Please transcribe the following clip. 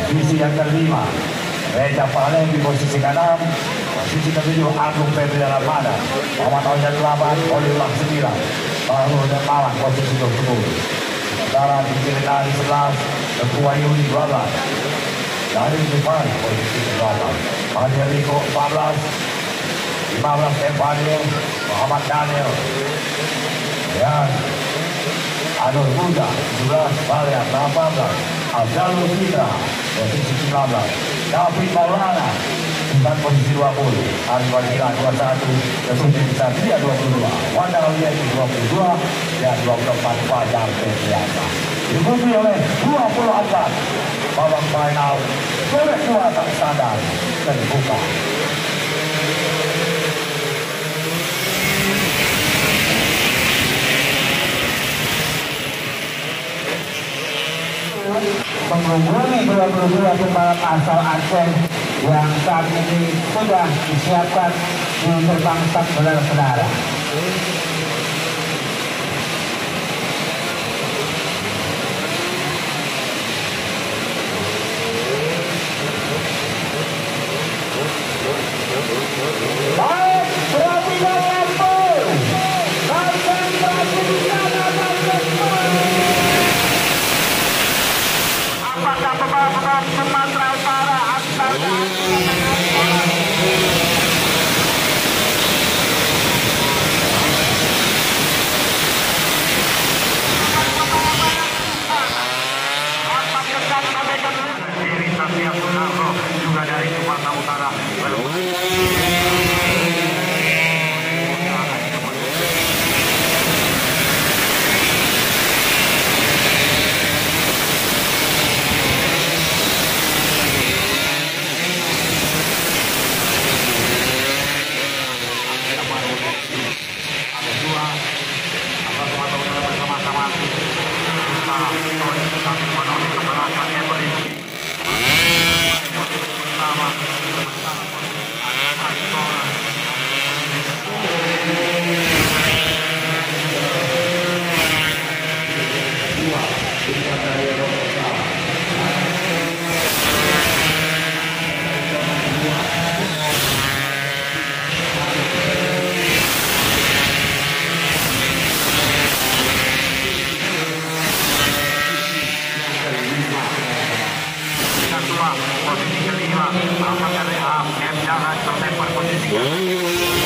Posisi yang kelima, Reja Palem di posisi ke-6. Posisi ke-7, Agung Febri Ramada. Muhammad Ojek 8, Oliulah 9. Baru dan Malang posisi ke-10. Sementara di Cilenari 11, Ketua Yuli 12. Dari Jepang posisi ke-8. Madia Riko 14. 15 Evanil, Muhammad Daniel. Dan Anur Muda 17, Balian 18. Abdalul Fitra posisi 19. David Maulana dan posisi 20. Arifan Hila 21. Kesuci Satria 22. Wanda Auliani 22. Dan 24 Fajar Petriasa. Diikuti oleh 20 atlet. Babak final bebek dua tak sadar terbuka. Mengungguli 22 pembalap asal Aceh yang saat ini sudah disiapkan di gerbang start, saudara-saudara. Baik, perhatikan lampu. Apakah pembalap Sumatera Utara akan juga dari Sumatera Utara. Posisi kelima, apakah M jangan terlempar posisi